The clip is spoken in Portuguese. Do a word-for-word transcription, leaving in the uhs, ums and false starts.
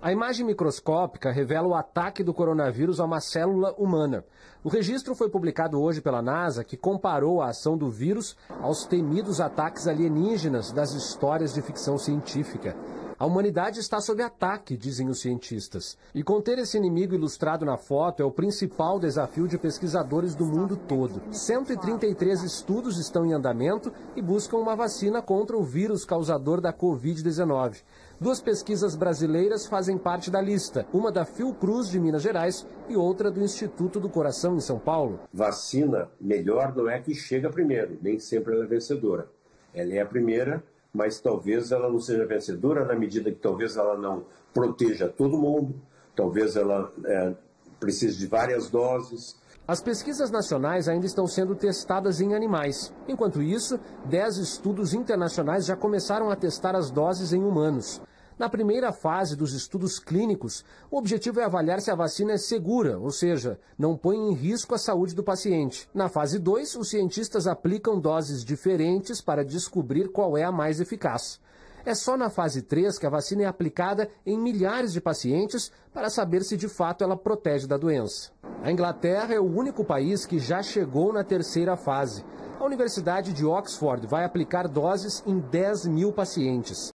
A imagem microscópica revela o ataque do coronavírus a uma célula humana. O registro foi publicado hoje pela NASA, que comparou a ação do vírus aos temidos ataques alienígenas das histórias de ficção científica. A humanidade está sob ataque, dizem os cientistas. E conter esse inimigo ilustrado na foto é o principal desafio de pesquisadores do mundo todo. cento e trinta e três estudos estão em andamento e buscam uma vacina contra o vírus causador da covid dezenove. Duas pesquisas brasileiras fazem parte da lista, uma da Fiocruz de Minas Gerais e outra do Instituto do Coração em São Paulo. Vacina melhor não é que chega primeiro, nem sempre ela é vencedora. Ela é a primeira, mas talvez ela não seja vencedora na medida que talvez ela não proteja todo mundo, talvez ela é, precise de várias doses. As pesquisas nacionais ainda estão sendo testadas em animais. Enquanto isso, dez estudos internacionais já começaram a testar as doses em humanos. Na primeira fase dos estudos clínicos, o objetivo é avaliar se a vacina é segura, ou seja, não põe em risco a saúde do paciente. Na fase dois, os cientistas aplicam doses diferentes para descobrir qual é a mais eficaz. É só na fase três que a vacina é aplicada em milhares de pacientes para saber se de fato ela protege da doença. A Inglaterra é o único país que já chegou na terceira fase. A Universidade de Oxford vai aplicar doses em dez mil pacientes.